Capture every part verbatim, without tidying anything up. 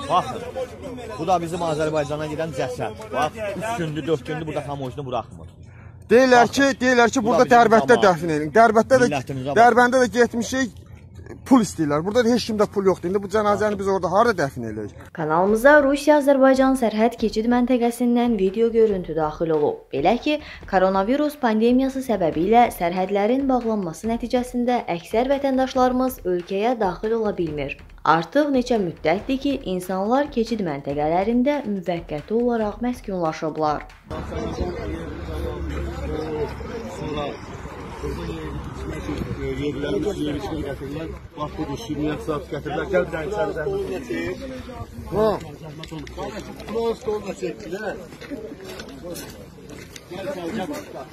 Baxın, bu da bizim Azərbaycana gedən cəsəd. Bax, üç gündür, dörd gündür burada xamojunu buraxmır. Deyirlər ki, deyirlər ki, burada Dərbətdə dəfn edin. Dərbətdə də, Dərbəndə də getmişik, pul istəyirlər. Burada da heç kimdə pul yoxdur. İndi bu cənazəni biz orada harada dəfn edirik? Kanalımıza Rusiya-Azərbaycan sərhəd keçid məntəqəsindən video görüntü daxil olub. Belə ki, koronavirus pandemiyası səbəbilə sərhədlərin bağlanması nəticəsində əksər vətəndaşlarımız ölkəyə daxil ola bilmir. Artıq neçə müddətdir ki, insanlar keçid məntəqələrində müvəqqəti olaraq məskunlaşıblar. Yerlərimiz, yer içini gətirirlər. Bax, budur, şirniyyat saat gətirirlər. Gəl bir dənə içəri zəhmət gətir. Bunu stoluna çəkdilər. Gəl, gəl, gəl.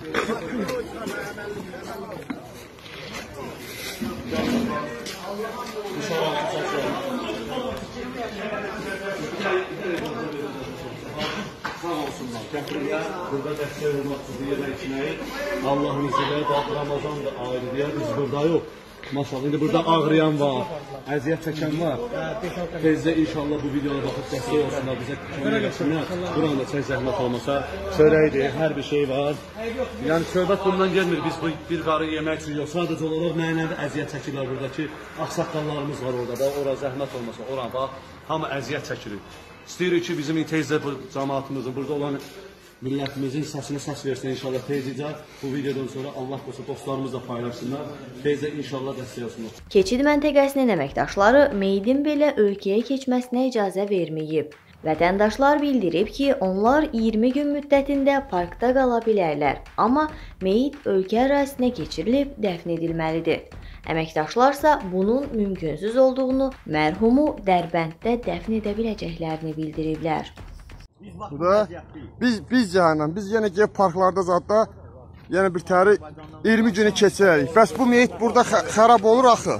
Sağ olsunlar. Gətirirlər. Burada dəstək olmaq üçün yerlər içinəyi. Allah'ın izniyle bak, Ramazan da ayrı diye biz burada yok. Maşallah, indi burada ağrıyan var, əziyyət çəkən var. Tezdə inşallah bu videoya baxıb dəstək olsunlar, bizə kömək etsinlər. Buranda çək zəhmət olmasa, çörəkdir, hər bir şey var. Yəni söhbət bundan gelmir, biz bu bir qarı yemək üçün yox. Sadəcə olaraq mənəvi əziyyət çəkirlər buradakı ağsaqqallarımız var orada da. Ora zəhmət olmasa, ora bax, hamı əziyyət çəkirik. İstəyirik ki, bizim tezdə bu cəmaatımızın burada olan millətimizin səsini səs versin inşallah tezcə. Bu videodan sonra Allah qosa dostlarımız da paylaşsınlar. Tezcə inşallah dəstək olsunlar. Keçid məntəqəsinin əməkdaşları meyidin belə ölkəyə keçməsinə icazə verməyib. Vətəndaşlar bildirib ki, onlar iyirmi gün müddətində parkda qala bilərlər. Amma meyid ölkə ərazisinə keçirilib dəfn edilməlidir. Əməkdaşlarsa bunun mümkünsüz olduğunu, mərhumu Dərbənddə dəfn edə biləcəklərini bildiriblər. Burada biz biz cəhənnəm, biz yenə gəlib parklarda zadda yenə bir təri iyirmi günü keçirək. Bəs bu meyit burada xərab olur axı.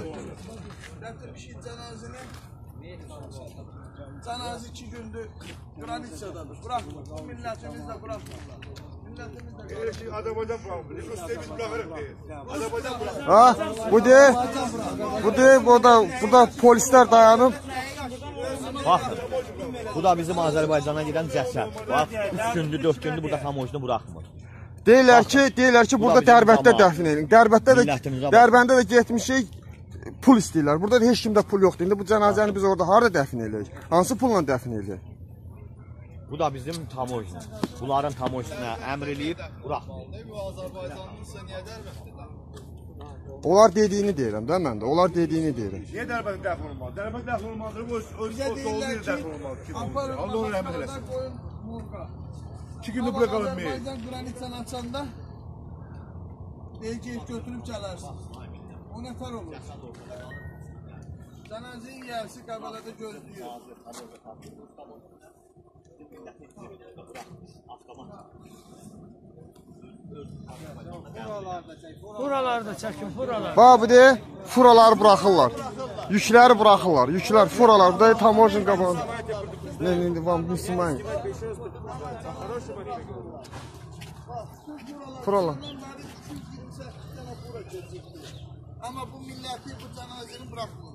Cənazə iki gündür qranitsiyadadır. Buraxmır. Millətimiz də buraxmırlar. Millətimiz də buraxmır. Azərbaycan buraxmır. Rusiyaya biz buraxırıq deyir. Azərbaycan buraxmır. Ha, bu deyil. Bu deyil, burada, burada polislər dayanıb. Baxın, bu da bizim Azərbaycana gedən cəsəd. Bax, üç gündür, dörd gündür burada xamojunu buraxmır. Deyirlər ki, deyirlər ki, burada Dərbətdə dəfn edin. Dərbətdə də, Dərbəndə də getmişik, pul istəyirlər. Burada da heç kimdə pul yoxdur. İndi bu cənazəni biz orada harada dəfn edirik? Hansı pulla dəfn edirik? Bu da bizim tamojna. Bunların tamojna əmr eləyib, buraxmır. Onlar dediyini deyirəm də mən də. Onlar dediyini deyirəm. Niyə Dərbəndə dəfn olmaz? Dərbəndə dəfn olmazdır. Bu dolu yer dəfn olmaz. Allah onu rəhmət eləsin. İki gündür bura qalın meyil. Azərbaycan qranitsanı açanda elgeyib götürüb gələrsiniz. O nətər olur? Cənazəyin gəlsi Qəbələdə gözləyir. Buralarda çəkin, buralar. Bax, bu deyil, furaları buraxırlar. Yükləri buraxırlar, yüklər, furalar. Bu da tamojin qabağı. Ne, ne, ne, vam, müsliman. Furalar. Amma bu milləti bu cənazəni buraxmır.